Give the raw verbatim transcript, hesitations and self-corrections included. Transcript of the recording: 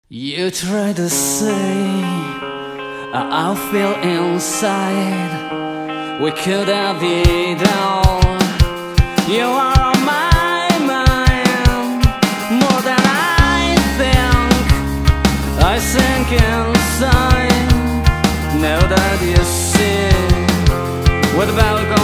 You try to say I feel inside we could have it all. You are on my mind more than I think. I sink inside now that you see what about